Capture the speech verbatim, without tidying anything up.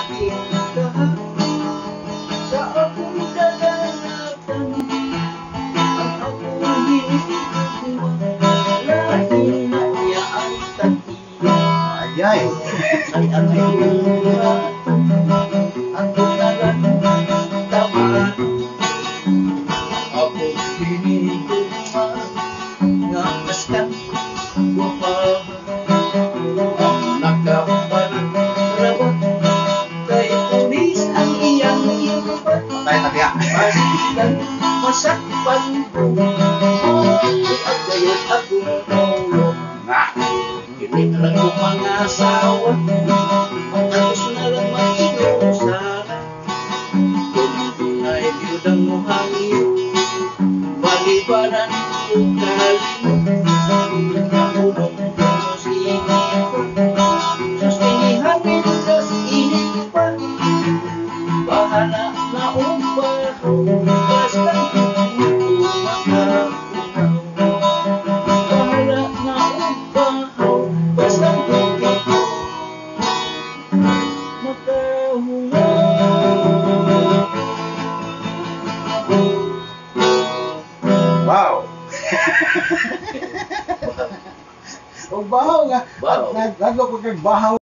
aking lahat. Sa akong dadanagan, ang akong hinihintay, lahi na niya ang tatiya. Ayay. Ay aking muratan, ako na lang tamaan. Ako binigyan nga kaskan ko pa. Ang nakaparang rawat, kay pulis ang iyang inupat. Tayo tabiya. Pasilan, masakpan ko, at gayon akong naulo. Na. Hindi lang ko mga asawa, tapos na lang mag-inusaran. Kung tunay biyudang muhangin, balibaran ko kalimut. Nakulong ko sa inip, sus inihangin sus inip pa. Bahala na umbaho, basta Wow. Ang bahaw nga. Bahaw. Naglo ko kay bahaw.